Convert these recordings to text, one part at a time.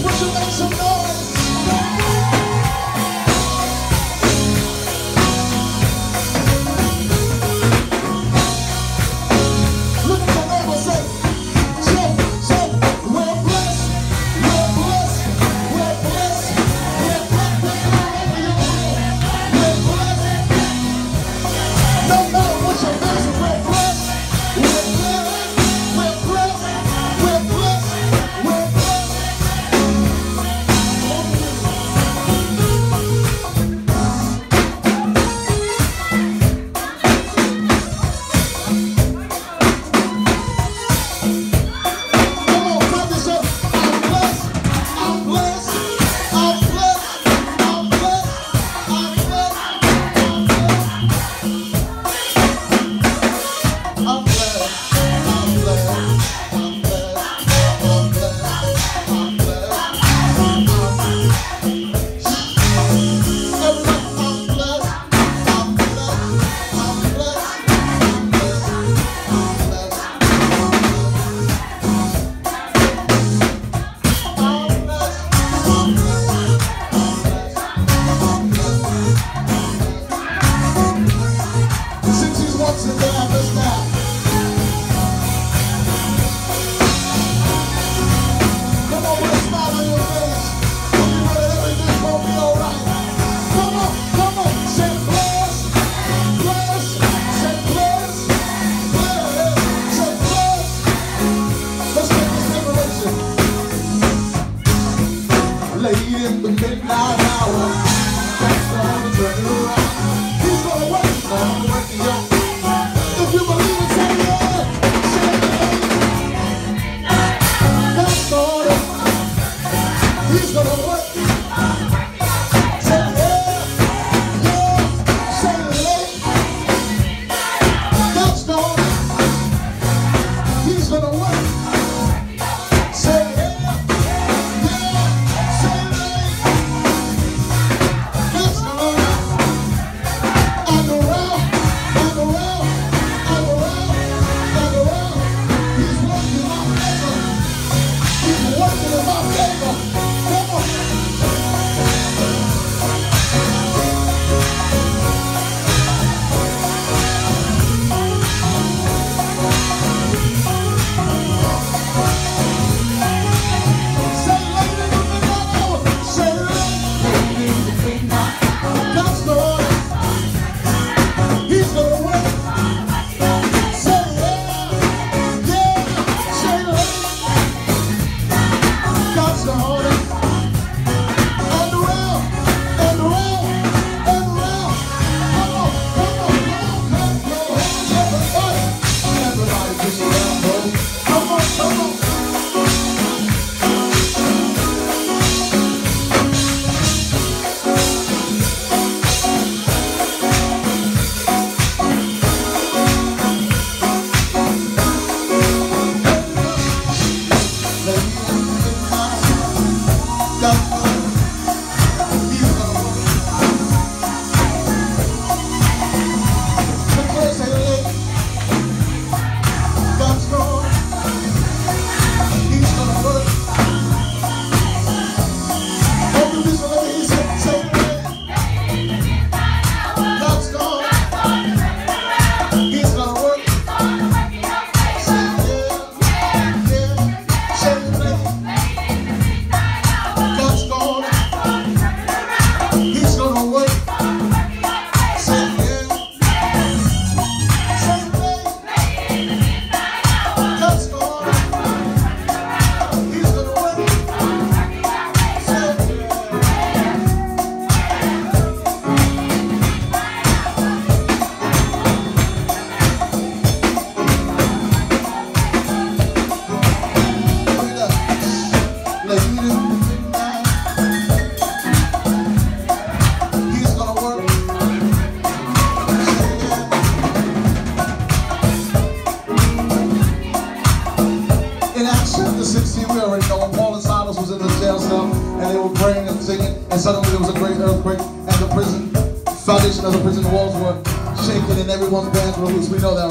And suddenly there was a great earthquake, and the prison foundation of the prison walls were shaking, and everyone's bands were loose. We know that,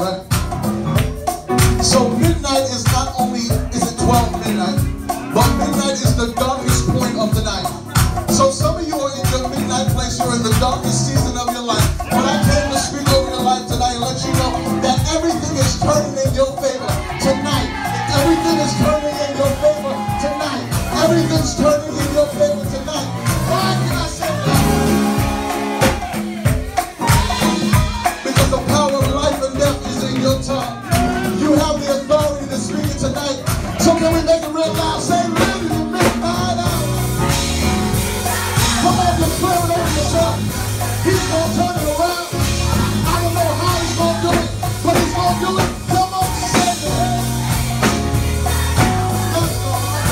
right? So midnight is not only is it 12 midnight, but midnight is the darkest Everything's turning in your favor tonight. Why can I say that? Because the power of life and death is in your tongue. You have the authority to speak it tonight. So can we make it real loud? Say, live in the midnight hour. Come on, declare it over yourself. He's going to turn it around. I don't know how he's going to do it, but he's going to do it. Come on, say it. Let's go.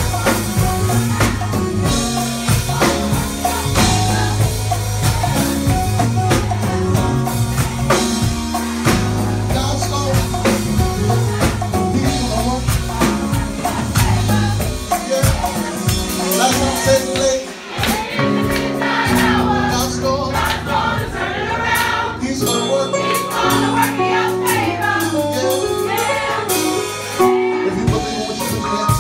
God's going. He's going to work. Yeah. Like I'm saying, late. God's going. He's going to work. He's gonna work in your favor. If you believe what you put your hands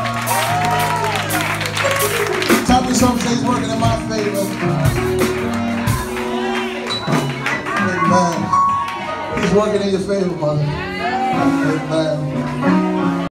together. Tell me something, say he's working in my favor. Amen. He's working in your favor, mother. Amen.